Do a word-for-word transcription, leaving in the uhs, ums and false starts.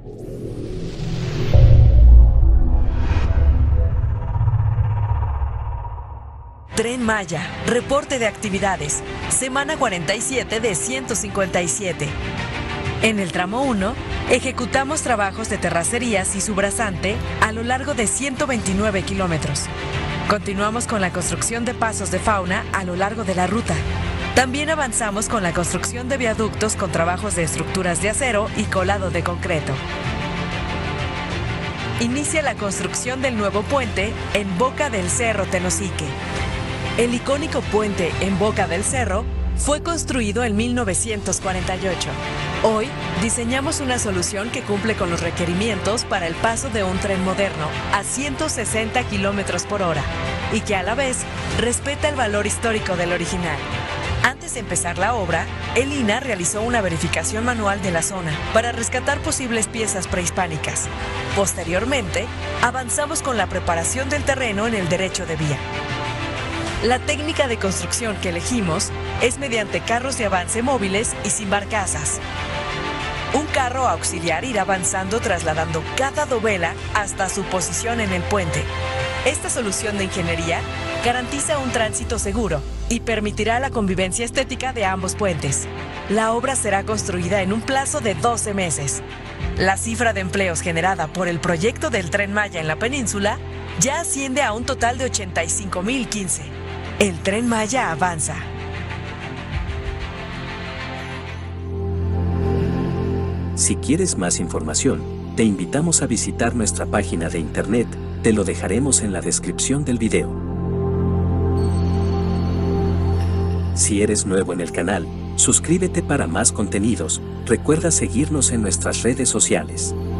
Tren Maya, reporte de actividades, semana cuarenta y siete de ciento cincuenta y siete. En el tramo uno, ejecutamos trabajos de terracerías y subrasante a lo largo de ciento veintinueve kilómetros. Continuamos con la construcción de pasos de fauna a lo largo de la ruta. También avanzamos con la construcción de viaductos con trabajos de estructuras de acero y colado de concreto. Inicia la construcción del nuevo puente en Boca del Cerro Tenosique. El icónico puente en Boca del Cerro fue construido en mil novecientos cuarenta y ocho. Hoy diseñamos una solución que cumple con los requerimientos para el paso de un tren moderno a ciento sesenta kilómetros por hora y que a la vez respeta el valor histórico del original. Antes de empezar la obra, el I N A realizó una verificación manual de la zona para rescatar posibles piezas prehispánicas. Posteriormente, avanzamos con la preparación del terreno en el derecho de vía. La técnica de construcción que elegimos es mediante carros de avance móviles y sin barcazas. Un carro auxiliar irá avanzando trasladando cada dovela hasta su posición en el puente. Esta solución de ingeniería garantiza un tránsito seguro y permitirá la convivencia estética de ambos puentes. La obra será construida en un plazo de doce meses. La cifra de empleos generada por el proyecto del Tren Maya en la península ya asciende a un total de ochenta y cinco mil quince. El Tren Maya avanza. Si quieres más información, te invitamos a visitar nuestra página de internet, te lo dejaremos en la descripción del video. Si eres nuevo en el canal, suscríbete para más contenidos, recuerda seguirnos en nuestras redes sociales.